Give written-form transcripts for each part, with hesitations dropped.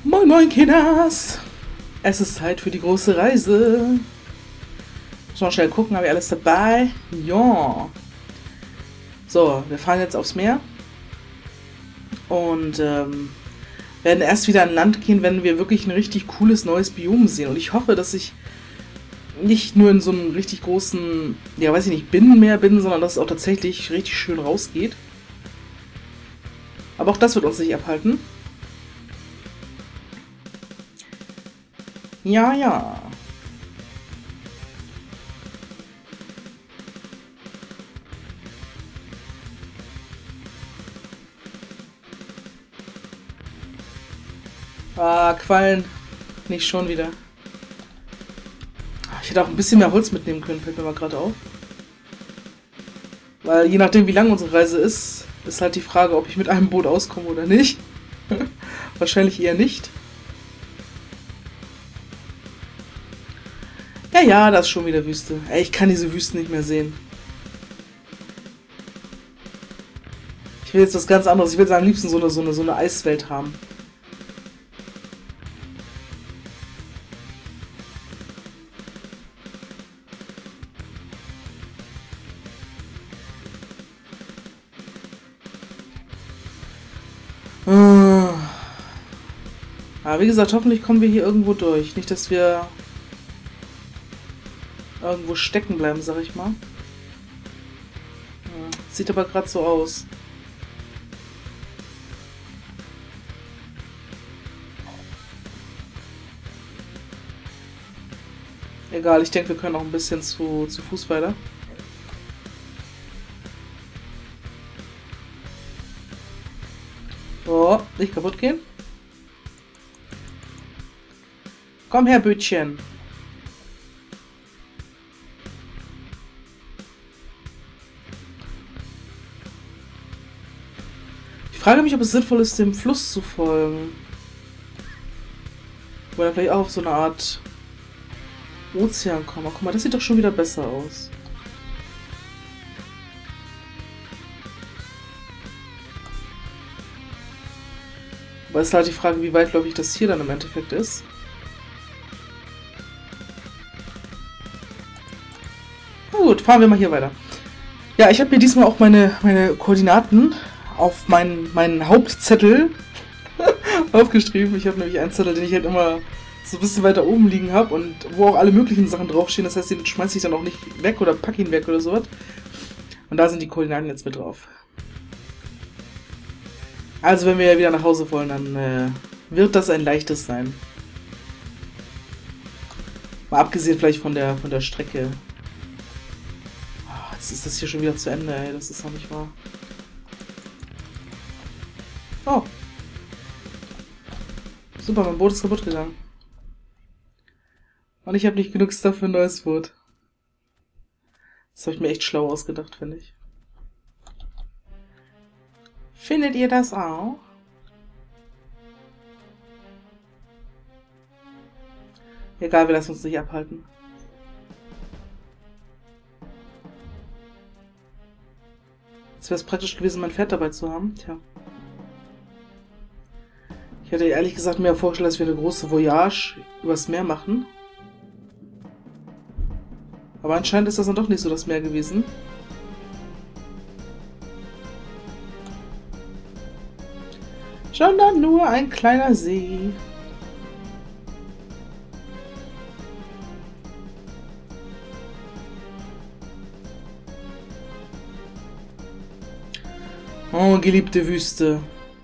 Moin moin Kinders! Es ist Zeit für die große Reise. Muss mal schnell gucken, habe ich alles dabei? Ja. So, wir fahren jetzt aufs Meer. Und werden erst wieder an Land gehen, wenn wir wirklich ein richtig cooles neues Biom sehen. Und ich hoffe, dass ich nicht nur in so einem richtig großen, ja weiß ich nicht, Binnenmeer bin, sondern dass es auch tatsächlich richtig schön rausgeht. Aber auch das wird uns nicht abhalten. Ja, ja. Ah, Quallen. Nicht schon wieder. Ich hätte auch ein bisschen mehr Holz mitnehmen können, fällt mir mal gerade auf. Weil je nachdem, wie lang unsere Reise ist, ist halt die Frage, ob ich mit einem Boot auskomme oder nicht. Wahrscheinlich eher nicht. Ja, ja, das ist schon wieder Wüste. Ey, ich kann diese Wüsten nicht mehr sehen. Ich will jetzt was ganz anderes. Ich will jetzt am liebsten so eine Eiswelt haben. Aber wie gesagt, hoffentlich kommen wir hier irgendwo durch. Nicht, dass wir irgendwo stecken bleiben, sag ich mal. Sieht aber gerade so aus. Egal, ich denke, wir können auch ein bisschen zu Fuß weiter. Oh, nicht kaputt gehen. Komm her, Bötchen. Ich frage mich, ob es sinnvoll ist, dem Fluss zu folgen. Oder vielleicht auch auf so eine Art Ozean kommen. Guck mal, das sieht doch schon wieder besser aus. Aber es ist halt die Frage, wie weitläufig das hier dann im Endeffekt ist. Na gut, fahren wir mal hier weiter. Ja, ich habe mir diesmal auch meine Koordinaten auf meinen Hauptzettel aufgeschrieben. Ich habe nämlich einen Zettel, den ich halt immer so ein bisschen weiter oben liegen habe und wo auch alle möglichen Sachen draufstehen. Das heißt, den schmeiße ich dann auch nicht weg oder packe ihn weg oder sowas. Und da sind die Koordinaten jetzt mit drauf. Also wenn wir wieder nach Hause wollen, dann wird das ein leichtes sein. Mal abgesehen vielleicht von der Strecke. Oh, jetzt ist das hier schon wieder zu Ende, ey. Das ist doch nicht wahr. Oh. Super, mein Boot ist kaputt gegangen. Und ich habe nicht genug Stuff für ein neues Boot. Das habe ich mir echt schlau ausgedacht, finde ich. Findet ihr das auch? Egal, wir lassen uns nicht abhalten. Jetzt wäre es praktisch gewesen, mein Pferd dabei zu haben. Tja. Ich hätte ehrlich gesagt mir vorgestellt, dass wir eine große Voyage übers Meer machen. Aber anscheinend ist das dann doch nicht so das Meer gewesen. Sondern nur ein kleiner See. Oh, geliebte Wüste.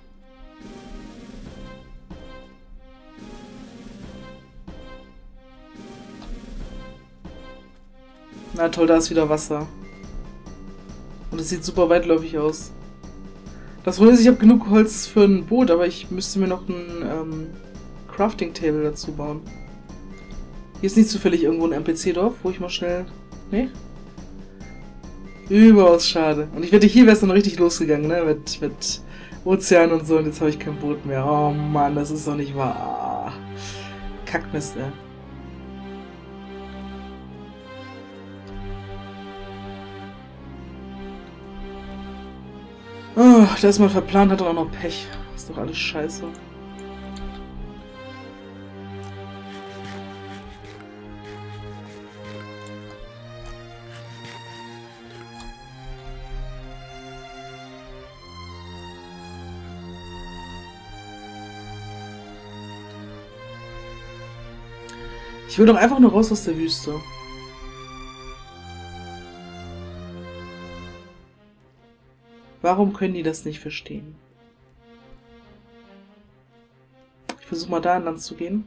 Na toll, da ist wieder Wasser. Und es sieht super weitläufig aus. Das Problem ist, ich habe genug Holz für ein Boot, aber ich müsste mir noch ein Crafting-Table dazu bauen. Hier ist nicht zufällig irgendwo ein NPC-Dorf, wo ich mal schnell... Nee? Überaus schade. Und ich wette, hier wäre es dann richtig losgegangen, ne? Mit Ozean und so. Und jetzt habe ich kein Boot mehr. Oh Mann, das ist doch nicht wahr. Kackmist, ey. Oh, der ist mal verplant, hat dann auch noch Pech. Ist doch alles scheiße. Ich will doch einfach nur raus aus der Wüste. Warum können die das nicht verstehen? Ich versuche mal da entlang zu gehen.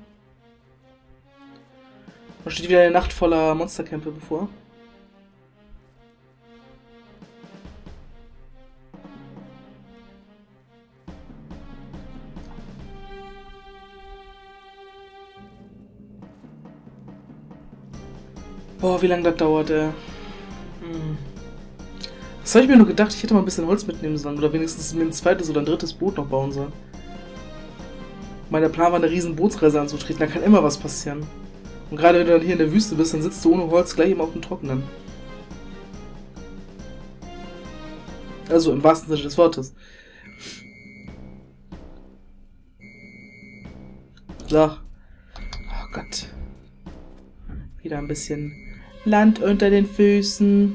Da steht wieder eine Nacht voller Monsterkämpfe bevor. Boah, wie lange das dauert, ey. Das habe ich mir nur gedacht, ich hätte mal ein bisschen Holz mitnehmen sollen. Oder wenigstens mir ein zweites oder ein drittes Boot noch bauen sollen. Mein Plan war, eine riesen Bootsreise anzutreten. Da kann immer was passieren. Und gerade wenn du dann hier in der Wüste bist, dann sitzt du ohne Holz gleich immer auf dem Trockenen. Also im wahrsten Sinne des Wortes. So. Oh Gott. Wieder ein bisschen Land unter den Füßen.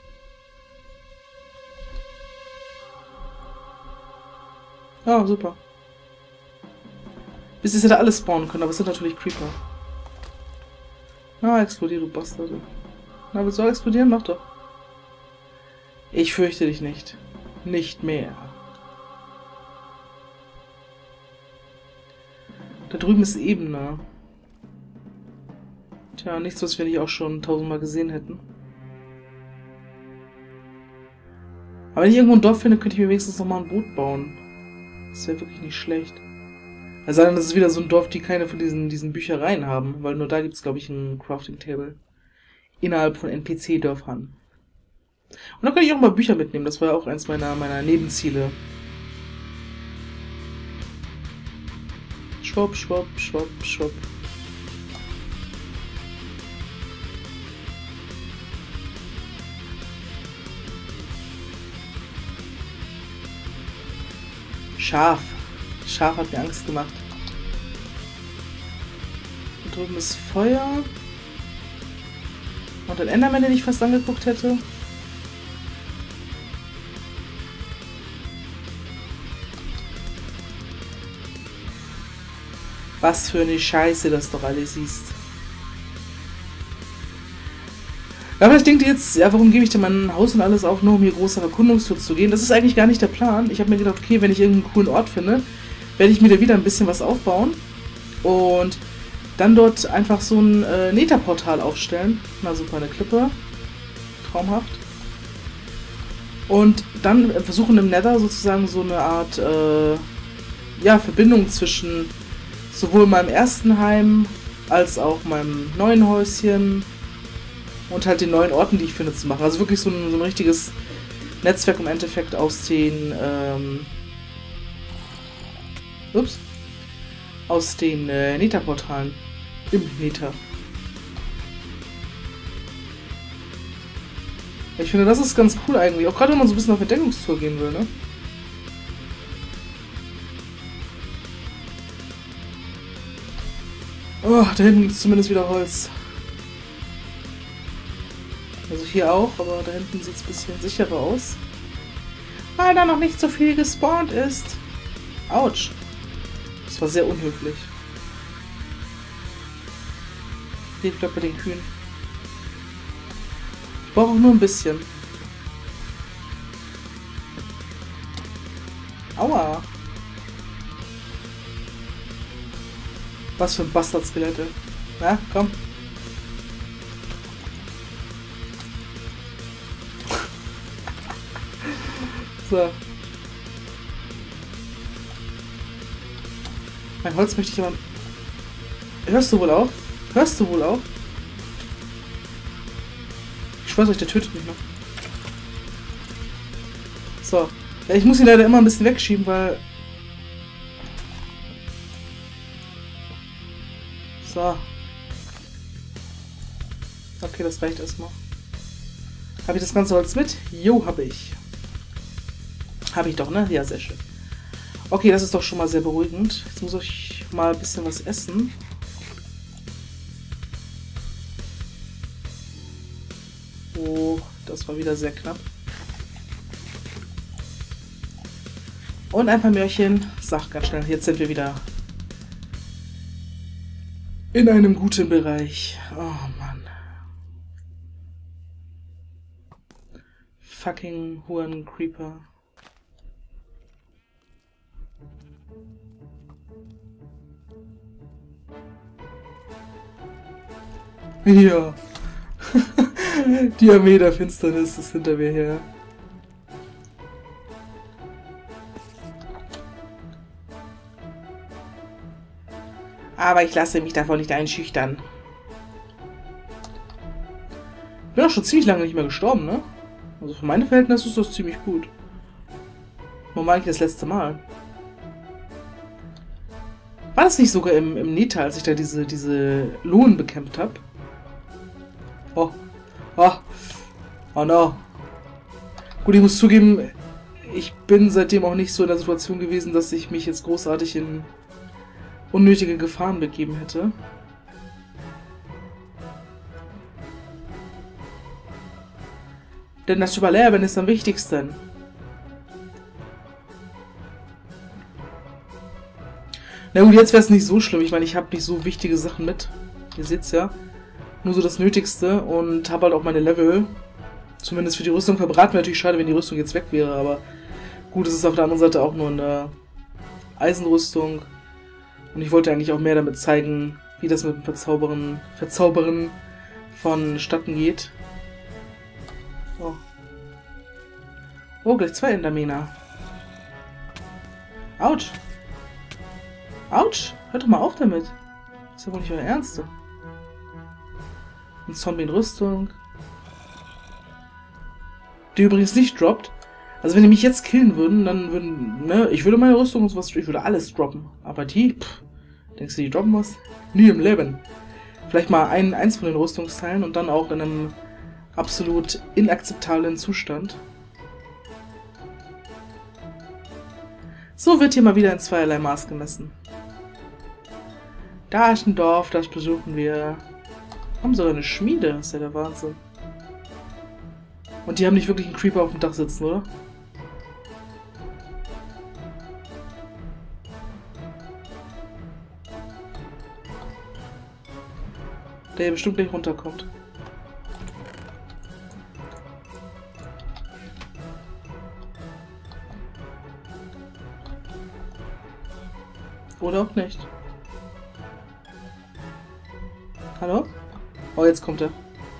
Oh, super. Bis jetzt hätte alles spawnen können, aber es sind natürlich Creeper. Na, explodier, du Bastard. Na, willst du auch explodieren? Mach doch. Ich fürchte dich nicht. Nicht mehr. Da drüben ist Ebene. Tja, nichts, was wir nicht auch schon 1000-mal gesehen hätten. Aber wenn ich irgendwo ein Dorf finde, könnte ich mir wenigstens noch mal ein Boot bauen. Das wäre wirklich nicht schlecht. Es sei denn, das ist wieder so ein Dorf, die keine von diesen Büchereien haben, weil nur da gibt es, glaube ich, ein Crafting-Table. Innerhalb von NPC-Dörfern. Und dann kann ich auch mal Bücher mitnehmen, das war ja auch eins meiner Nebenziele. Schwupp, schwupp, schwupp, schwupp. Schaf. Schaf hat mir Angst gemacht. Da drüben ist Feuer. Und ein Enderman, den ich fast angeguckt hätte. Was für eine Scheiße das doch alles ist. Ja, aber ich denke jetzt, ja, warum gebe ich denn mein Haus und alles auf, nur um hier große Erkundungstour zu gehen? Das ist eigentlich gar nicht der Plan. Ich habe mir gedacht, okay, wenn ich irgendeinen coolen Ort finde, werde ich mir da wieder ein bisschen was aufbauen. Und dann dort einfach so ein Nether-Portal aufstellen. Na super, eine Klippe. Traumhaft. Und dann versuchen im Nether sozusagen so eine Art ja, Verbindung zwischen sowohl meinem ersten Heim als auch meinem neuen Häuschen und halt den neuen Orten, die ich finde, zu machen. Also wirklich so ein richtiges Netzwerk im Endeffekt aus den aus den Nether-Portalen im Nether. Ich finde, das ist ganz cool eigentlich. Auch gerade, wenn man so ein bisschen auf Entdeckungstour gehen will, ne? Oh, da hinten gibt es zumindest wieder Holz. Also hier auch, aber da hinten sieht es ein bisschen sicherer aus. Weil da noch nicht so viel gespawnt ist. Autsch. Das war sehr unhöflich. Hier, ich bleib bei den Kühen. Ich brauche auch nur ein bisschen. Aua. Was für ein Bastard-Skelette. Na, komm. So. Mein Holz möchte ich aber... Hörst du wohl auf? Hörst du wohl auf? Ich schwör's euch, der tötet mich noch. So. Ja, ich muss ihn leider immer ein bisschen wegschieben, weil... So. Okay, das reicht erstmal. Habe ich das ganze Holz mit? Jo, habe ich. Habe ich doch, ne? Ja, sehr schön. Okay, das ist doch schon mal sehr beruhigend. Jetzt muss ich mal ein bisschen was essen. Oh, das war wieder sehr knapp. Und ein paar Möhrchen. Sag ganz schnell, jetzt sind wir wieder in einem guten Bereich. Oh Mann. Fucking Huan Creeper. Ja. Die Armee der Finsternis ist hinter mir her. Aber ich lasse mich davon nicht einschüchtern. Bin auch schon ziemlich lange nicht mehr gestorben, ne? Also für meine Verhältnisse ist das ziemlich gut. Wann war eigentlich das letzte Mal? War das nicht sogar im Neta, als ich da diese Lohen bekämpft habe? Oh. Oh. Oh no. Gut, ich muss zugeben, ich bin seitdem auch nicht so in der Situation gewesen, dass ich mich jetzt großartig in unnötige Gefahren begeben hätte. Denn das Überleben ist am wichtigsten. Na gut, jetzt wäre es nicht so schlimm. Ich meine, ich habe nicht so wichtige Sachen mit. Ihr seht's ja. Nur so das Nötigste und habe halt auch meine Level. Zumindest für die Rüstung verbraten. Wäre natürlich schade, wenn die Rüstung jetzt weg wäre, aber gut, es ist auf der anderen Seite auch nur eine Eisenrüstung. Und ich wollte eigentlich auch mehr damit zeigen, wie das mit dem Verzaubern vonstatten geht. Oh. Oh, gleich 2 Endermänner. Autsch. Autsch. Hört doch mal auf damit. Das ist ja wohl nicht euer Ernst. Ein Zombie in Rüstung. Die übrigens nicht droppt. Also wenn die mich jetzt killen würden, dann würden, ne, ich würde meine Rüstung und sowas, ich würde alles droppen. Aber die, denkst du, die droppen was? Nie im Leben. Vielleicht mal eins von den Rüstungsteilen und dann auch in einem absolut inakzeptablen Zustand. So wird hier mal wieder in zweierlei Maß gemessen. Da ist ein Dorf, das besuchen wir. Haben sogar eine Schmiede, das ist ja der Wahnsinn. Und die haben nicht wirklich einen Creeper auf dem Dach sitzen, oder? Der hier bestimmt gleich runterkommt. Oder auch nicht. Hallo? Oh, jetzt kommt er.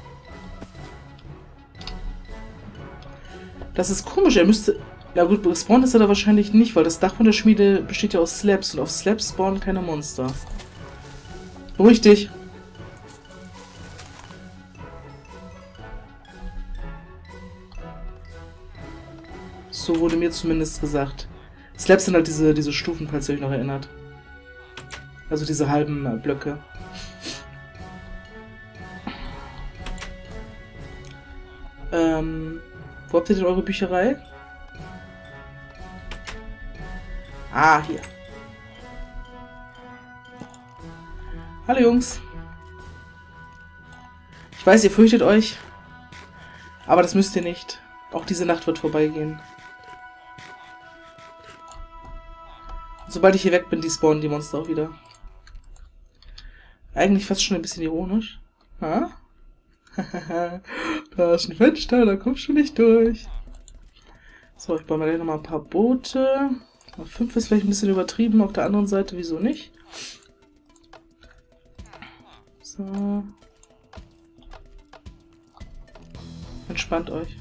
Das ist komisch, er müsste... Ja gut, gespawnt ist er da wahrscheinlich nicht, weil das Dach von der Schmiede besteht ja aus Slabs und auf Slabs spawnen keine Monster. Beruhig dich. So wurde mir zumindest gesagt. Slabs sind halt diese Stufen, falls ihr euch noch erinnert. Also diese halben Blöcke. Wo habt ihr denn eure Bücherei? Ah, hier. Hallo Jungs. Ich weiß, ihr fürchtet euch. Aber das müsst ihr nicht. Auch diese Nacht wird vorbeigehen. Und sobald ich hier weg bin, die spawnen die Monster auch wieder. Eigentlich fast schon ein bisschen ironisch. Ha? Da ist ein Fenster, da kommst du nicht durch. So, ich baue mir gleich nochmal ein paar Boote. 5 ist vielleicht ein bisschen übertrieben, auf der anderen Seite, wieso nicht? So. Entspannt euch.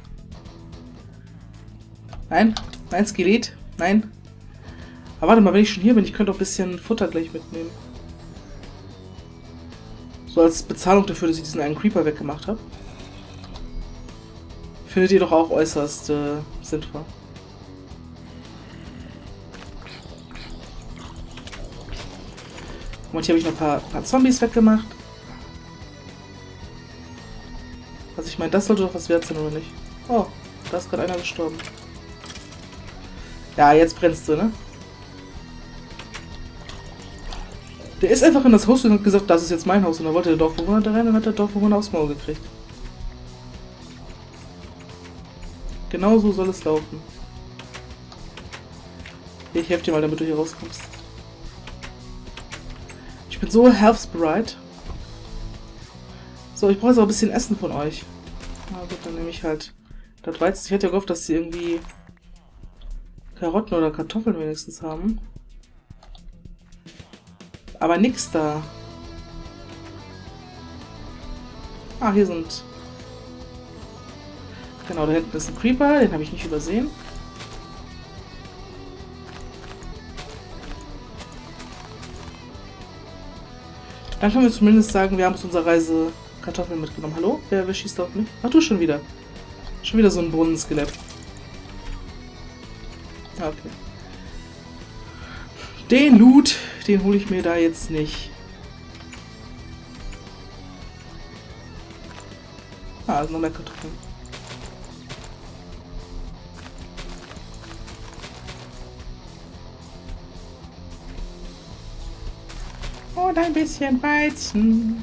Nein, nein, Skelett, nein. Aber warte mal, wenn ich schon hier bin, ich könnte auch ein bisschen Futter gleich mitnehmen. So als Bezahlung dafür, dass ich diesen einen Creeper weggemacht habe. Findet ihr doch auch äußerst sinnvoll. Und hier habe ich noch ein paar Zombies weggemacht. Also ich meine, das sollte doch was wert sein, oder nicht? Oh, da ist gerade einer gestorben. Ja, jetzt brennst du, ne? Der ist einfach in das Haus und hat gesagt, das ist jetzt mein Haus. Und dann wollte der Dorfbewohner da rein und hat der Dorfbewohner aufs Maul gekriegt. Genau so soll es laufen. Hier, ich helfe dir mal, damit du hier rauskommst. Ich bin so hilfsbereit. So, ich brauche jetzt auch ein bisschen Essen von euch. Na gut, dann nehme ich halt das Weizen. Ich hätte ja gehofft, dass sie irgendwie Karotten oder Kartoffeln wenigstens haben. Aber nix da. Ah, hier sind... Genau, da hinten ist ein Creeper, den habe ich nicht übersehen. Dann können wir zumindest sagen, wir haben aus unserer Reise Kartoffeln mitgenommen. Hallo? Wer schießt auf mich? Ach, du schon wieder. Schon wieder so ein Brunnenskelett. Okay. Den Loot, den hole ich mir da jetzt nicht. Ah, also noch mehr Kartoffeln. Und ein bisschen Weizen.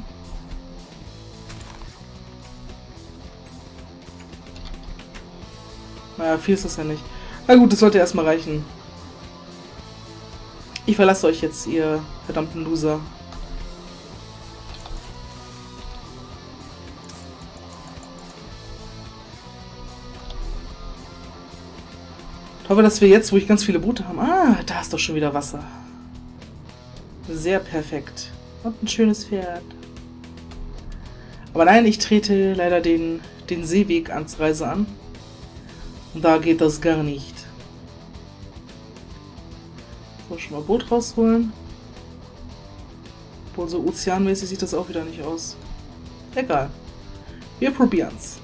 Naja, viel ist das ja nicht. Na gut, das sollte erstmal reichen. Ich verlasse euch jetzt, ihr verdammten Loser. Ich hoffe, dass wir jetzt, wo ich ganz viele Boote haben... Ah, da ist doch schon wieder Wasser. Sehr perfekt. Und ein schönes Pferd. Aber nein, ich trete leider den Seeweg ans Reise an. Und da geht das gar nicht. So, schon mal Boot rausholen. Obwohl, so ozeanmäßig sieht das auch wieder nicht aus. Egal. Wir probieren's.